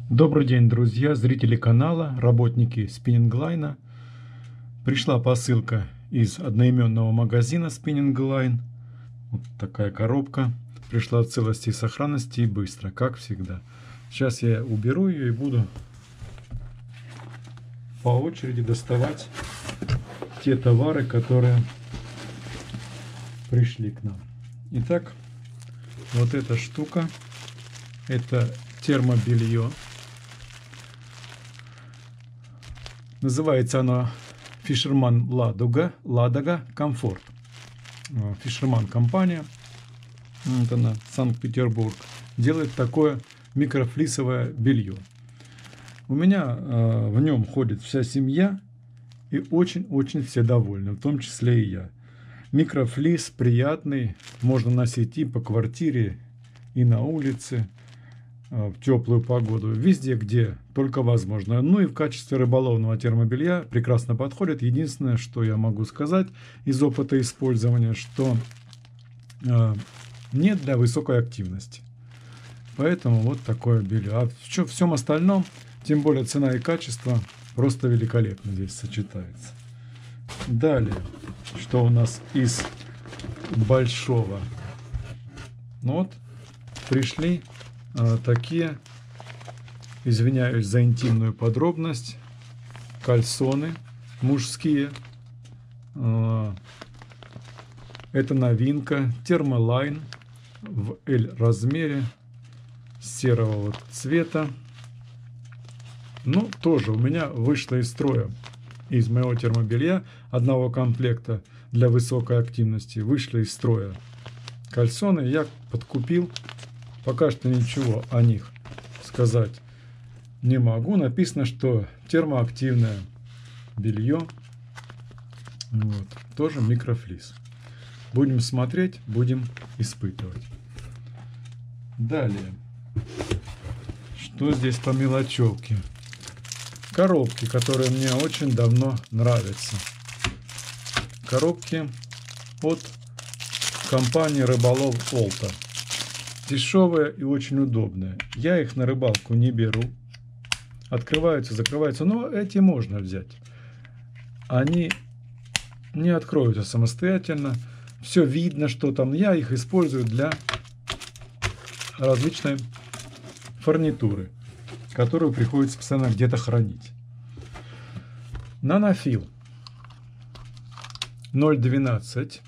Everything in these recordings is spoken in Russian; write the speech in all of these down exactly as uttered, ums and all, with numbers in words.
Добрый день, друзья, зрители канала, работники Spinning Line. Пришла посылка из одноименного магазина Spinning Line. Вот такая коробка. Пришла в целости и сохранности и быстро, как всегда. Сейчас я уберу ее и буду по очереди доставать те товары, которые пришли к нам. Итак, вот эта штука. Это термобелье. Называется она Fisherman Ladога, Ладога Комфорт. Fisherman компания, вот она, Санкт-Петербург, делает такое микрофлисовое белье. У меня э, в нем ходит вся семья, и очень-очень все довольны, в том числе и я. Микрофлис приятный, можно носить и по квартире, и на улице, в теплую погоду, везде, где только возможно. Ну и в качестве рыболовного термобелья прекрасно подходит. Единственное, что я могу сказать из опыта использования, что э, нет для высокой активности. Поэтому вот такое белье. А в всем остальном, тем более цена и качество, просто великолепно здесь сочетается. Далее, что у нас из большого? Ну вот, пришли такие, извиняюсь за интимную подробность, кальсоны мужские. Это новинка, термолайн в L размере, серого вот цвета. Ну, тоже у меня вышло из строя, из моего термобелья одного комплекта для высокой активности, вышли из строя кальсоны. Я подкупил. Пока что ничего о них сказать не могу. Написано, что термоактивное белье. Вот. Тоже микрофлис. Будем смотреть, будем испытывать. Далее. Что здесь по мелочевке? Коробки, которые мне очень давно нравятся. Коробки от компании Рыболов Олта. Дешевые и очень удобные. Я их на рыбалку не беру. Открываются, закрываются. Но эти можно взять. Они не откроются самостоятельно. Все видно, что там. Я их использую для различной фурнитуры, которую приходится постоянно где-то хранить. Нанофил ноль двенадцать.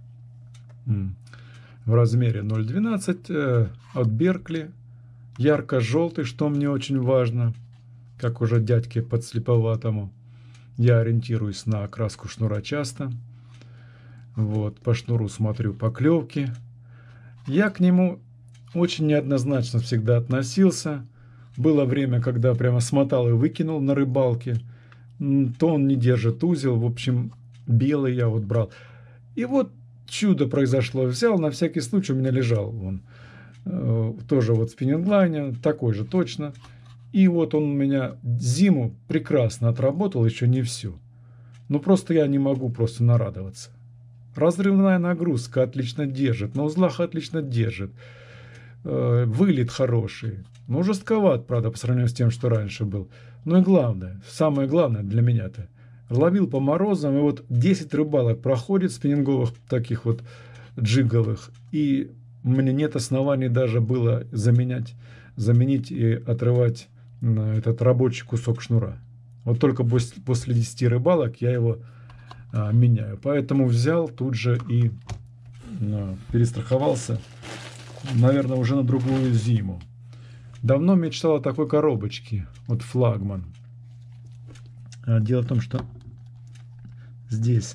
В размере ноль двенадцать э, от Беркли, ярко-желтый, что мне очень важно, как уже дядьке подслеповатому. Я ориентируюсь на окраску шнура часто. Вот, по шнуру смотрю поклевки. Я к нему очень неоднозначно всегда относился. Было время, когда прямо смотал и выкинул на рыбалке. То он не держит узел, в общем, белый я вот брал. И вот чудо произошло. Взял, на всякий случай, у меня лежал он. Э, тоже вот в Spinning Line, такой же точно. И вот он у меня зиму прекрасно отработал, еще не все. Ну просто я не могу просто нарадоваться. Разрывная нагрузка отлично держит, на узлах отлично держит. Э, вылет хороший. Ну жестковат, правда, по сравнению с тем, что раньше был. Ну и главное, самое главное для меня-то. Ловил по морозам, и вот десять рыбалок проходит, спиннинговых таких вот джиговых, и у меня нет оснований даже было заменять, заменить и отрывать этот рабочий кусок шнура. Вот только после, после десяти рыбалок я его а, меняю. Поэтому взял тут же и а, перестраховался, наверное, уже на другую зиму. Давно мечтал о такой коробочке, вот флагман. Дело в том, что здесь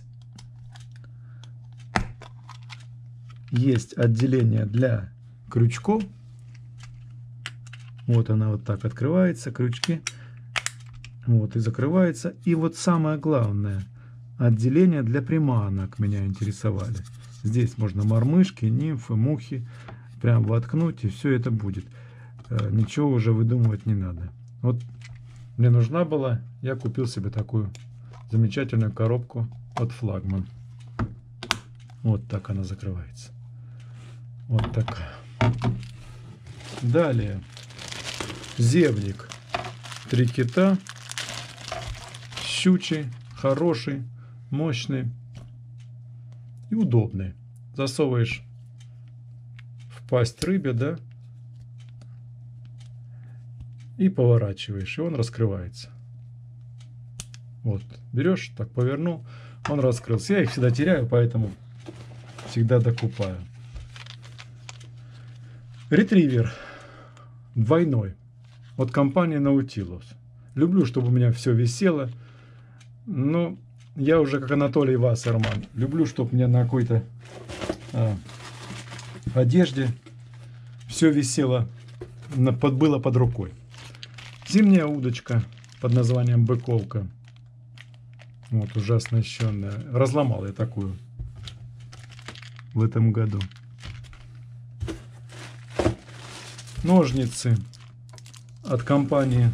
есть отделение для крючков. Вот она вот так открывается, крючки. Вот и закрывается. И вот самое главное, отделение для приманок меня интересовали. Здесь можно мормышки, нимфы, мухи прям воткнуть, и все это будет. Ничего уже выдумывать не надо. Вот мне нужна была, я купил себе такую замечательную коробку от Флагман. Вот так она закрывается. Вот такая. Далее. Зевник. Три кита. Щучий, хороший, мощный и удобный. Засовываешь в пасть рыбе, да, и поворачиваешь, и он раскрывается. Вот, берешь, так повернул, он раскрылся. Я их всегда теряю, поэтому всегда докупаю. Ретривер двойной от компании Nautilus. Люблю, чтобы у меня все висело. Но я уже как Анатолий Вассерман. Люблю, чтобы у меня на какой-то а, одежде все висело, на, под, было под рукой. Зимняя удочка под названием быковка. Вот, уже оснащенная. Разломал я такую в этом году. Ножницы от компании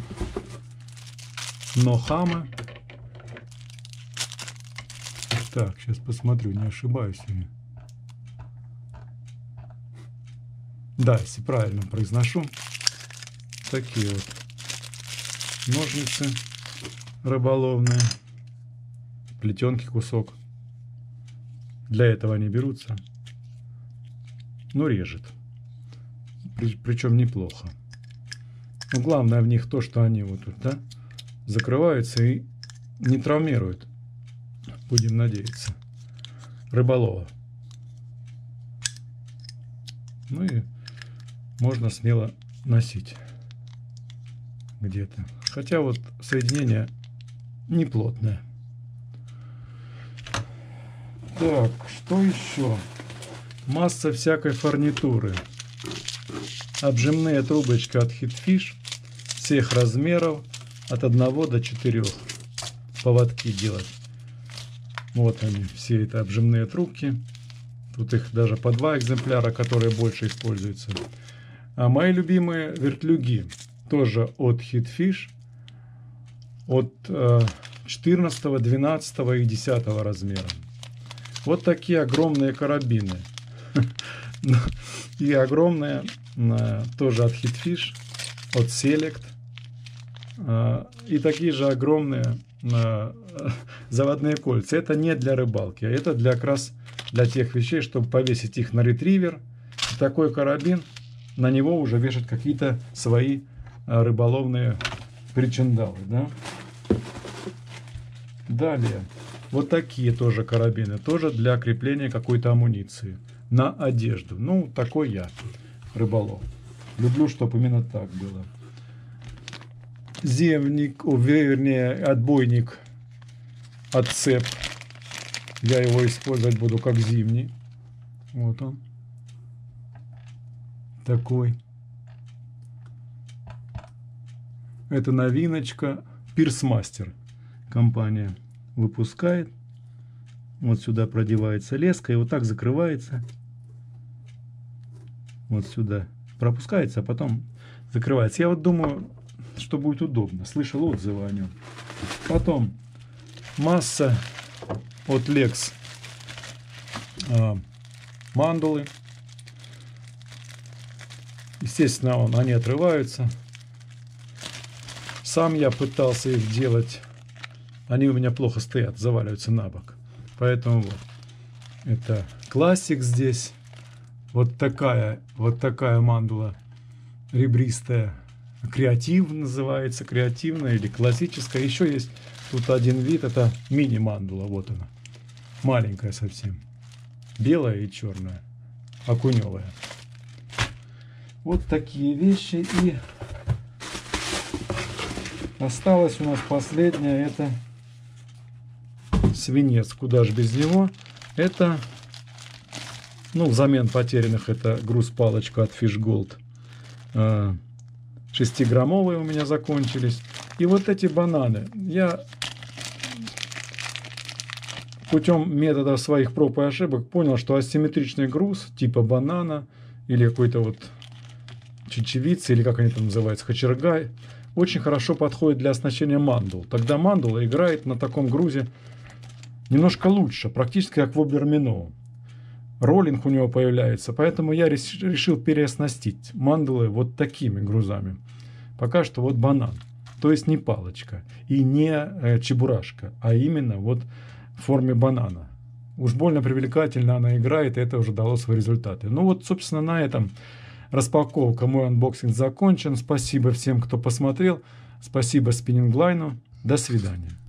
Нохама. Так, сейчас посмотрю, не ошибаюсь ли. Да, если правильно произношу. Такие вот ножницы рыболовные. Плетенки кусок. Для этого они берутся. Но режет. При, причем неплохо. Но главное в них то, что они вот тут, да, закрываются и не травмируют. Будем надеяться. Рыболова. Ну и можно смело носить где-то. Хотя вот соединение не плотное. Так, что еще? Масса всякой фурнитуры. Обжимные трубочки от Hitfish всех размеров от одного до четырёх. Поводки делать. Вот они, все это обжимные трубки. Тут их даже по два экземпляра, которые больше используются. А мои любимые вертлюги тоже от Hitfish. От четырнадцатого, двенадцатого и десятого размера. Вот такие огромные карабины. И огромные тоже от Hitfish, от Select. И такие же огромные заводные кольца. Это не для рыбалки, а это для как раз для тех вещей, чтобы повесить их на ретривер. Такой карабин, на него уже вешать какие-то свои рыболовные причиндалы, да? Далее, вот такие тоже карабины, тоже для крепления какой-то амуниции на одежду. Ну, такой я, рыболов. Люблю, чтобы именно так было. Земник, о, вернее, отбойник от цеп. Я его использовать буду как зимний. Вот он. Такой. Это новиночка. Пирсмастер компания выпускает. Вот сюда продевается леска и вот так закрывается. Вот сюда пропускается, а потом закрывается. Я вот думаю, что будет удобно. Слышал отзывы о нем. Потом масса от Lex а, мандулы. Естественно, он, они отрываются. Сам я пытался их делать. Они у меня плохо стоят, заваливаются на бок. Поэтому вот. Это классик здесь. Вот такая, вот такая мандула ребристая. Креатив называется, креативная или классическая. Еще есть тут один вид, это мини-мандула. Вот она. Маленькая совсем. Белая и черная. Окуневая. Вот такие вещи. И осталось у нас последнее. Это свинец. Куда же без него. Это, ну, взамен потерянных, это груз-палочка от Fish Gold. шестиграммовые у меня закончились. И вот эти бананы. Я путем метода своих проб и ошибок понял, что асимметричный груз типа банана или какой-то вот чечевицы, или как они там называются, кочергай, очень хорошо подходит для оснащения мандул. Тогда мандула играет на таком грузе немножко лучше, практически как в Обермино. Роллинг у него появляется, поэтому я решил переоснастить мандулы вот такими грузами. Пока что вот банан. То есть не палочка и не э, чебурашка, а именно вот в форме банана. Уж больно привлекательно она играет, и это уже дало свои результаты. Ну вот, собственно, на этом распаковка, мой анбоксинг закончен. Спасибо всем, кто посмотрел. Спасибо Spinning Line. До свидания.